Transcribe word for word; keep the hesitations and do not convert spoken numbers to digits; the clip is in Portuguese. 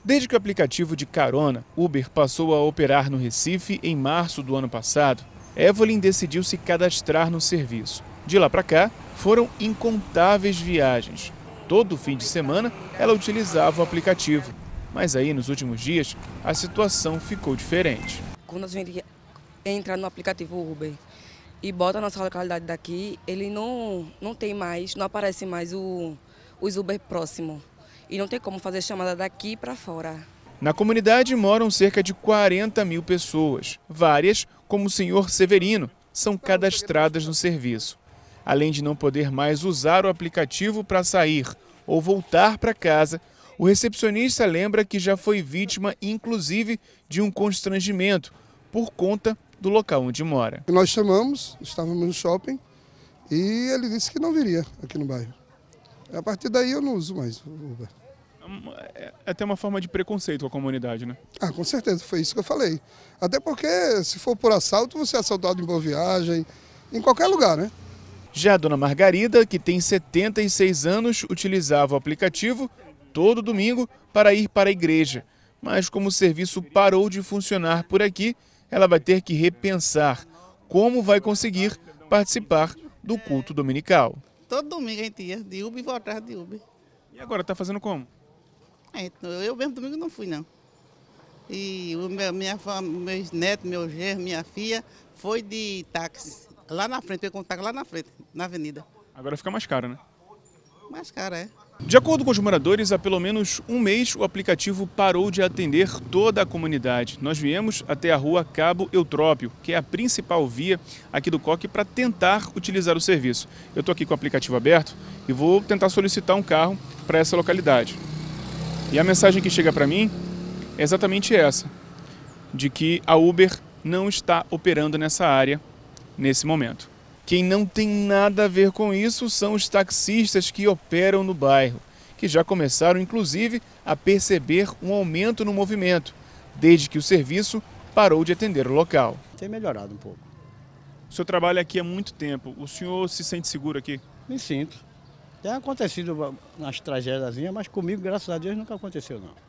Desde que o aplicativo de carona Uber passou a operar no Recife em março do ano passado, Evelyn decidiu se cadastrar no serviço. De lá para cá, foram incontáveis viagens. Todo fim de semana, ela utilizava o aplicativo. Mas aí, nos últimos dias, a situação ficou diferente. Quando a gente entra no aplicativo Uber e bota a nossa localidade daqui, ele não, não tem mais, não aparece mais o, os Uber próximo. E não tem como fazer chamada daqui para fora. Na comunidade moram cerca de quarenta mil pessoas. Várias, como o senhor Severino, são cadastradas no serviço. Além de não poder mais usar o aplicativo para sair ou voltar para casa, o recepcionista lembra que já foi vítima, inclusive, de um constrangimento por conta do local onde mora. Nós chamamos, estávamos no shopping e ele disse que não viria aqui no bairro. A partir daí eu não uso mais o Uber. É até uma forma de preconceito com a comunidade, né? Ah, com certeza, foi isso que eu falei. Até porque se for por assalto, você é assaltado em Boa Viagem, em qualquer lugar, né? Já a dona Margarida, que tem setenta e seis anos, utilizava o aplicativo todo domingo para ir para a igreja. Mas como o serviço parou de funcionar por aqui, ela vai ter que repensar como vai conseguir participar do culto dominical. Todo domingo a gente ia de Uber e voltava de Uber. E agora está fazendo como? É, eu mesmo domingo não fui, não. E o meu, minha, meus netos, meu genro, minha filha, foi de táxi. Lá na frente, eu contato lá na frente, na avenida. Agora fica mais caro, né? Mais caro, é. De acordo com os moradores, há pelo menos um mês o aplicativo parou de atender toda a comunidade. Nós viemos até a rua Cabo Eutrópio, que é a principal via aqui do Coque, para tentar utilizar o serviço. Eu estou aqui com o aplicativo aberto e vou tentar solicitar um carro para essa localidade. E a mensagem que chega para mim é exatamente essa, de que a Uber não está operando nessa área nesse momento. Quem não tem nada a ver com isso são os taxistas que operam no bairro, que já começaram, inclusive, a perceber um aumento no movimento, desde que o serviço parou de atender o local. Tem melhorado um pouco. O senhor trabalha aqui há muito tempo. O senhor se sente seguro aqui? Me sinto. Tem acontecido umas tragédias, mas comigo, graças a Deus, nunca aconteceu, não.